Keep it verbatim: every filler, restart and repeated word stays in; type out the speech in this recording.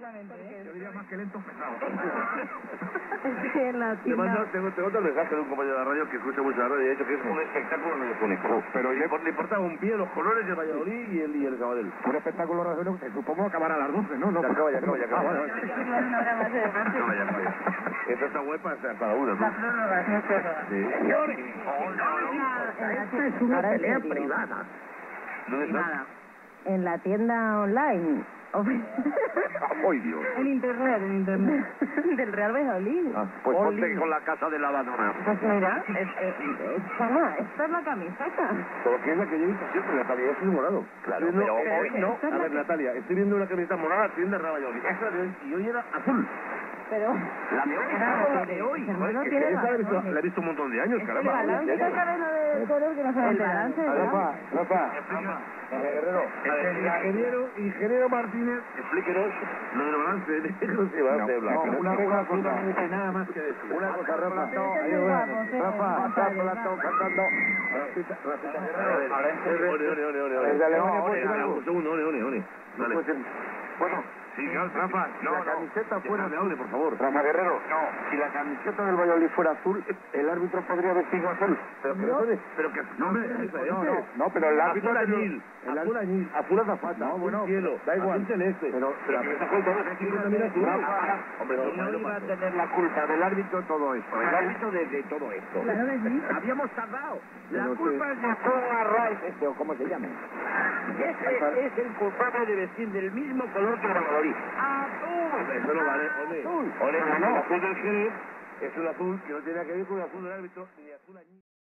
Precisamente, ¿eh? Yo diría más que lento, pesado. En la Te mando, tienda... tengo, tengo otro mensaje de un compañero de la radio que escucha mucho la radio y ha dicho que es un espectáculo radiofónico. Pero le, le importa un pie los colores de Valladolid y el, y el Sabadell. Un espectáculo radiofónico que supongo acabará a las doce, ¿no? no Ya acaba, ya acaba, ya acaba. Ah, bueno. Una hora más de deporte. Acaba, ya acaba. Esta está web para hasta la una, La ¿no? prórroga, no es prórroga. Sí. Señores, Esta es una pelea privada. ¿Dónde está? Nada. En la tienda online. ¡Ay, Dios! En internet, en internet. Del Real Valladolid. Ah, pues Oli. ponte con la casa de lavadora. Pues mira, es, es, es, Chama, esta es la camiseta. Pero que es la que yo he visto siempre, Natalia, es morado. Claro, Estoy pero viendo- hoy no. esta es A la ver, que- Natalia, estoy viendo una camiseta morada, tienda Real Valladolid. Esa de hoy, y hoy era azul. Pero... La de hoy, Claro, la de hoy. pero Joder, no que tiene esa la he visto, razón. la he visto un montón de años, El caramba. balance de cabeza de color que no se va a El enterar. balance de Rafa, Rafa, Guerrero, el ingeniero, ingeniero Martínez, explíquenos lo del balance de negro y balance de blanco. no, una, una cosa, nada más que decir. Una cosa, Rafa, Pero este es ayúdame. muy guapo, sí, Rafa, Rafa, está Rafa. Plato cantando. Rafita, Rafita Guerrero. Ole, ole, ole, ole, ole. Es de Alemania, No, ¿puedo ole, decir ole, algo? un segundo, ole, ole, ole. Dale. Bueno, Sí, claro, Rafa, si no, la no. camiseta fuera Déjame, hable, por favor. Rafa Guerrero, no, si la camiseta del Valladolid fuera azul, el árbitro podría vestirlo azul. Pero que no, Pero que no me... no, no, no, pero el árbitro... Azul pero- añil, el azul árbitro- añil. Azul azafata. No, azul bueno, cielo, da igual. azul celeste. Pero, Pero que esta culpa no es que también azul. Rafa, Hombre, pero no, no no iba a pasa. tener la culpa del árbitro todo esto. El árbitro de, de todo esto. Claro que sí. Habíamos tardado. La Pero culpa que- es de Tom Arraiz, este, o como se llame. Ese es el culpable de vestir del mismo color que el Valladolid. ¡Azul! Eso no vale, ole. ¡Azul! Ole, No, el no. azul del Jerez es un azul que no tiene nada que ver con el azul del árbitro ni azul añil.